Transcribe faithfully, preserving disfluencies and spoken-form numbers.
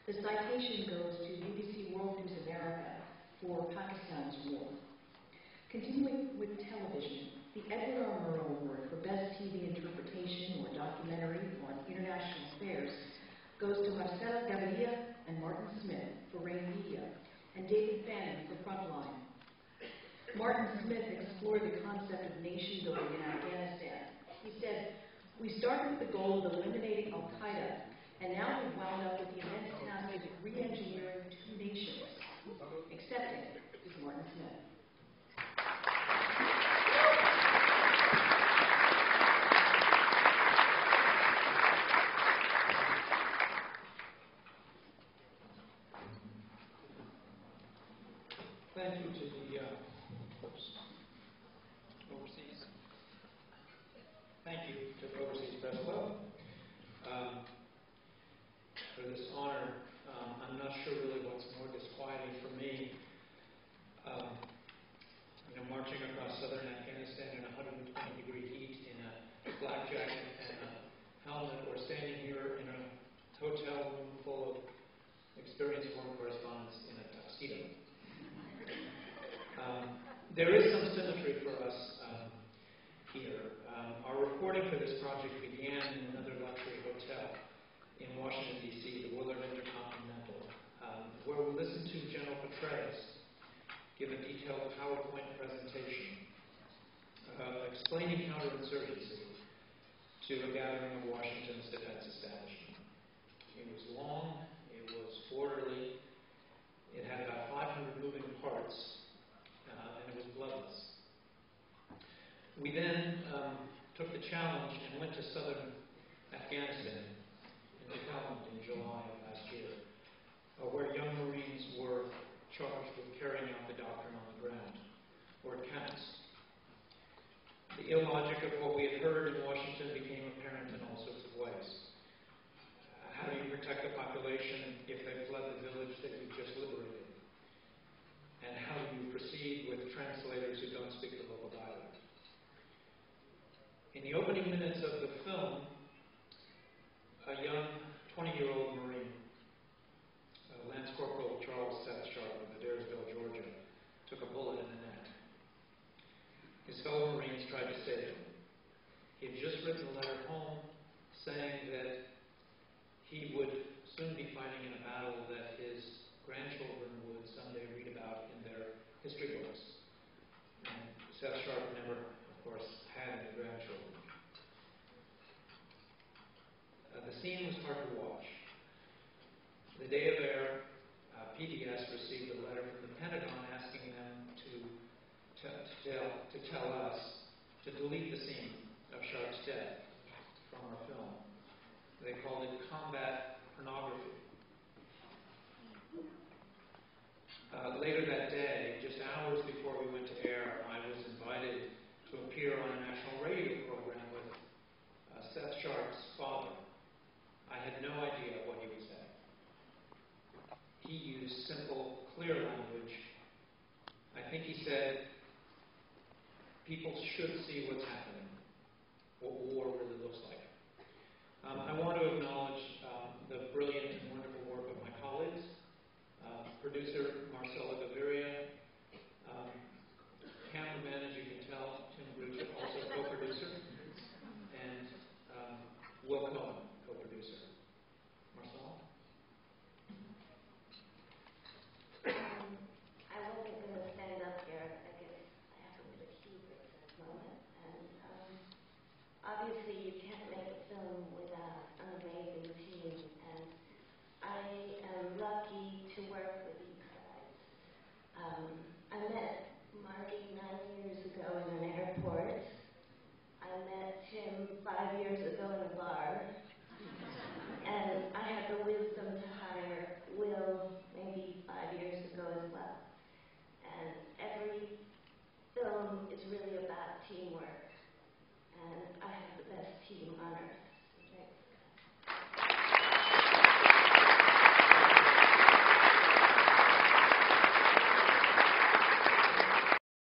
The citation goes to B B C World News America for Pakistan's war. Continuing with television, the Edward R. Murrow Award for Best T V Interpretation or Documentary on International Affairs goes to Marcela Gaviria and Martin Smith for Rain Media and David Fanning for Frontline. Martin Smith explored the concept of nation building in Afghanistan. He said, "We started with the goal of eliminating Al-Qaeda, and now we've wound up with the immense task of re-engineering two nations." Accepting is Martin Smith. Thank you to the uh, overseas. Thank you to the Overseas Press Club um, for this honor. Um, I'm not sure really what's more disquieting for me. Um, you know, marching across southern Afghanistan in one hundred twenty degree heat in a black jacket and a helmet, or standing here in a hotel room full of experienced foreign correspondents in a tuxedo. Um, there is some symmetry for us um, here. Um, our reporting for this project began in another luxury hotel in Washington, D C, the Willard Intercontinental, um, where we listened to General Petraeus give a detailed PowerPoint presentation uh, explaining counterinsurgency to a gathering of Washington's defense establishment. It was long, it was orderly, it had about five hundred moving parts, Uh, and it was bloodless. We then um, took the challenge and went to southern Afghanistan in the Helmand in July of last year, uh, where young Marines were charged with carrying out the doctrine on the ground, or it counts. The illogic of what we had heard in Washington became apparent in all sorts of ways. Uh, how do you protect the population if they fled the village that you just liberated? And how do you proceed with translators who don't speak the local dialect? In the opening minutes of the film, a young twenty-year-old Marine, uh, Lance Corporal Charles Seth Sharp of Adairsville, Georgia, took a bullet in the neck. His fellow Marines tried to save him. He had just written a letter home saying that he would soon be fighting in a battle that his grandchildren would someday read about in their history books. And Seth Sharp never, of course, had any grandchildren. Uh, the scene was hard to watch. The day of air, uh, P B S received a letter from the Pentagon asking them to, to, to, tell, to tell us to delete the scene of Sharp's death from our film. They called it combat pornography. Uh, later that day, just hours before we went to air, I was invited to appear on a national radio program with uh, Seth Sharp's father. I had no idea what he would say. He used simple, clear language. I think he said, people should see what's happening, what war really looks like. Um, I want to acknowledge um, the brilliant and wonderful work of my colleagues. Uh, producer Marcela Gaviria, um, cameraman, as you can tell, Tim Gruccia, also co-producer, and um, Will Cohen, co-producer. Marcela? Um, I wasn't going to stand up here. I guess I have a bit of hubris at the moment. And um, obviously you can't make a film without an amazing team. And I am lucky to work with you guys. Um, I met Marty nine years ago in an airport. I met him five years ago in a bar. And I had the wisdom to hire Will maybe five years ago as well. And every film is really about teamwork. And I have the best team on earth.